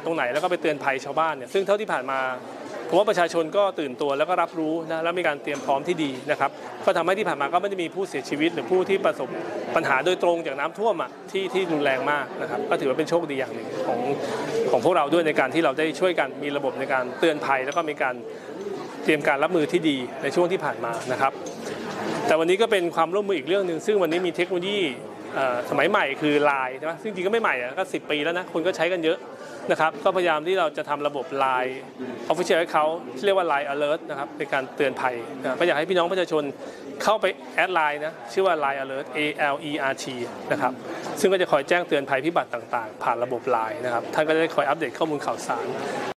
ตรงไหนแล้วก็ไปเตือนภัยชาวบ้านเนี่ยซึ่งเท่าที่ผ่านมาผมว่าประชาชนก็ตื่นตัวแล้วก็รับรู้นะแล้วมีการเตรียมพร้อมที่ดีนะครับก็ทำให้ที่ผ่านมาก็ไม่ได้มีผู้เสียชีวิตหรือผู้ที่ประสบปัญหาโดยตรงจากน้ำท่วมที่รุนแรงมากนะครับก็ถือว่าเป็นโชคดีอย่างหนึ่งของพวกเราด้วยในการที่เราได้ช่วยกันมีระบบในการเตือนภัยแล้วก็มีการเตรียมการรับมือที่ดีในช่วงที่ผ่านมานะครับแต่วันนี้ก็เป็นความร่วมมืออีกเรื่องหนึ่งซึ่งวันนี้มีเทคโนโลยีสมัยใหม่คือ Line ใช่ไหมซึ่งจริงก็ไม่ใหม่ก็10 ปีแล้วนะคนก็ใช้กันเยอะนะครับก็พยายามที่เราจะทำระบบ Line Official Account ที่เรียกว่า Line Alert นะครับเป็นการเตือนภัยก็อยากให้พี่น้องประชาชนเข้าไปแอดไลน์นะชื่อว่า Line Alert ALERT นะครับซึ่งก็จะคอยแจ้งเตือนภัยพิบัติต่างๆผ่านระบบ Line นะครับท่านก็จะได้คอยอัปเดตข้อมูลข่าวสาร